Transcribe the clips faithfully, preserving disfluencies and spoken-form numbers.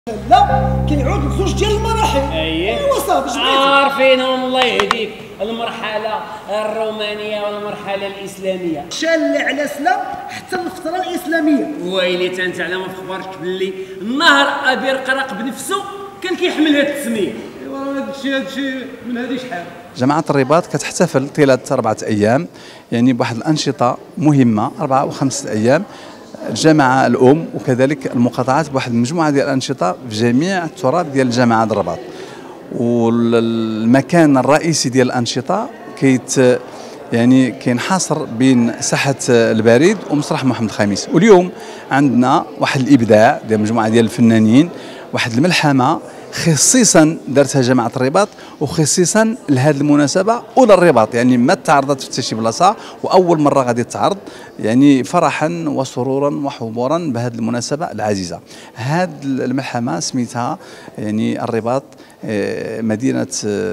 لا كيعود لزوج ديال المراحل. اييه ايوا صافي جبرتي عارفينهم الله يهديك، المرحله الرومانيه والمرحله الاسلاميه. شال على سلا حتى الفتره الاسلاميه. ويلي تنتعلم في خبرك باللي النهر ابي رقرق بنفسه كان كيحمل هذا التسميه. ايوا هذا الشيء هذا الشيء من هذه شحال. جماعة الرباط كتحتفل طيلة أربعة أيام يعني بواحد الأنشطة مهمة أربعة وخمسة أيام. الجامعة الأم وكذلك المقاطعات بواحد المجموعة ديال الأنشطة في جميع التراث ديال جامعة الرباط. والمكان الرئيسي ديال الأنشطة كيت يعني كينحصر بين ساحة البريد ومسرح محمد الخامس. واليوم عندنا واحد الإبداع ديال مجموعة ديال الفنانين، واحد الملحمة خصيصا دارتها جامعة الرباط وخصيصا لهذه المناسبة وللرباط، يعني ما تعرضت في شي بلاصة وأول مرة غادي تعرض، يعني فرحا وسرورا وحبورا بهذه المناسبة العزيزة. هذه الملحمة سميتها يعني الرباط مدينة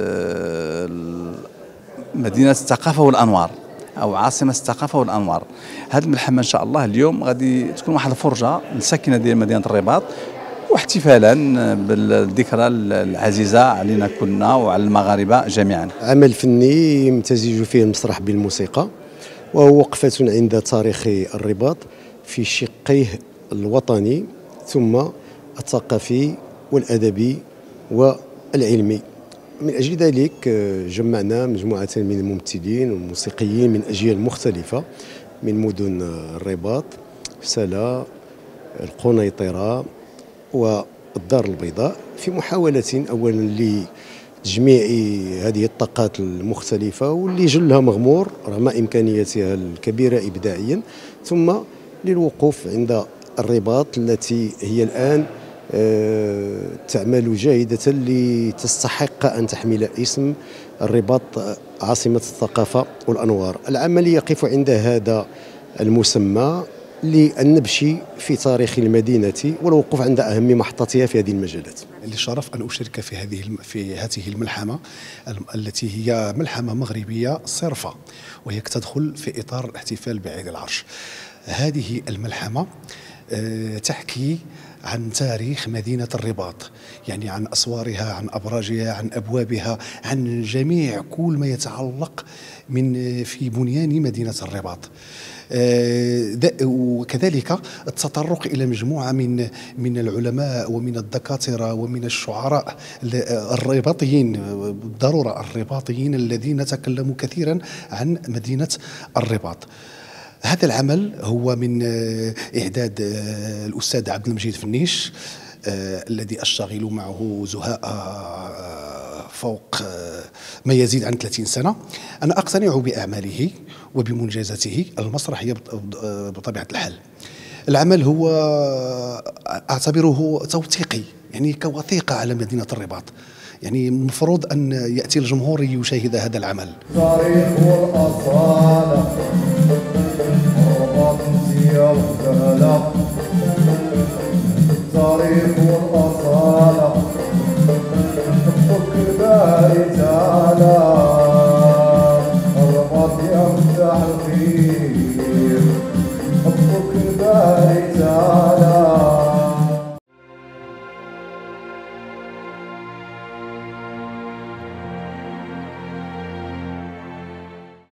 مدينة الثقافة والأنوار أو عاصمة الثقافة والأنوار. هذه الملحمة إن شاء الله اليوم غادي تكون واحد الفرجة للساكنة ديال مدينة الرباط واحتفالا بالذكرى العزيزة علينا كلنا وعلى المغاربة جميعا. عمل فني يمتزج فيه المسرح بالموسيقى، وهو وقفة عند تاريخ الرباط في شقيه الوطني ثم الثقافي والأدبي والعلمي. من أجل ذلك جمعنا مجموعة من الممثلين والموسيقيين من أجيال مختلفة من مدن الرباط، سلا، القنيطرة والدار البيضاء، في محاولة أولا لتجميع هذه الطاقات المختلفة واللي جلها مغمور رغم إمكانياتها الكبيرة إبداعيا، ثم للوقوف عند الرباط التي هي الآن تعمل جاهدة لتستحق أن تحمل اسم الرباط عاصمة الثقافة والأنوار. العمل يقف عند هذا المسمى لأن نبشي في تاريخ المدينة والوقوف عند أهم محطاتها في هذه المجالات. لي الشرف أن أشارك في هذه في هذه الملحمة التي هي ملحمة مغربية صرفة، وهي تدخل في إطار الاحتفال بعيد العرش. هذه الملحمة تحكي عن تاريخ مدينة الرباط، يعني عن أسوارها، عن أبراجها، عن أبوابها، عن جميع كل ما يتعلق من في بنيان مدينة الرباط. وكذلك التطرق إلى مجموعة من من العلماء ومن الدكاترة ومن الشعراء الرباطيين، بالضرورة الرباطيين الذين تكلموا كثيرا عن مدينة الرباط. هذا العمل هو من إعداد الأستاذ عبد المجيد فنيش الذي أشتغل معه زهاء فوق ما يزيد عن ثلاثين سنة. أنا أقتنع بأعماله وبمنجزاته المسرحية بطبيعة الحال. العمل هو أعتبره توثيقي، يعني كوثيقة على مدينة الرباط، يعني المفروض أن يأتي الجمهور يشاهد هذا العمل. تاريخ الأصالة الرباطية والزهلة، تاريخ الأصالة حبك الباري تعالى، الرباط يمسح الخير